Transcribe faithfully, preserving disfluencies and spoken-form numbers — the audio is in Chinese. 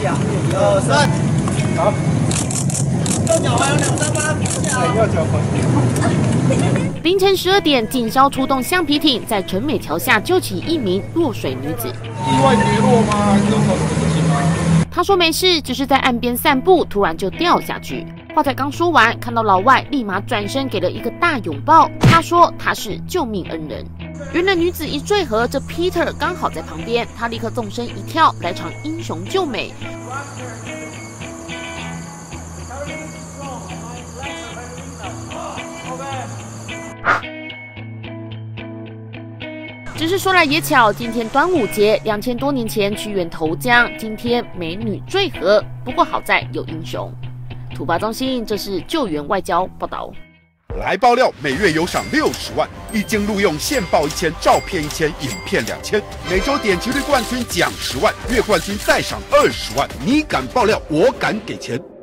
下，一二三，好。右脚还有两三八，右脚还。 凌晨十二点，警消出动橡皮艇，在纯美桥下救起一名落水女子。 意外跌落吗？还是有什么事情吗？ 她说没事，只是在岸边散步，突然就掉下去。话才刚说完，看到老外立马转身给了一个大拥抱。他说他是救命恩人。原来女子一坠河，这 Peter 刚好在旁边，他立刻纵身一跳，来场英雄救美。只是说来也巧，今天端午节，两千多年前屈原投江，今天美女坠河。不过好在有英雄。土八中心，这是救援外交报道。 来爆料，每月有赏六十万，一经录用现报一千，照片一千，影片两千。每周点击率冠军奖十万，月冠军再赏二十万。你敢爆料，我敢给钱。